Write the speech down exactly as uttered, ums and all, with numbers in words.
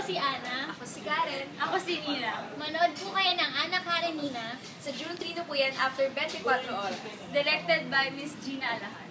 si Ana. Ako si Karen. Ako si Nina. Manood po kayo ng Ana Karenina. Sa June three na po yan after twenty-four oras. Directed by Miss Gina Alahan.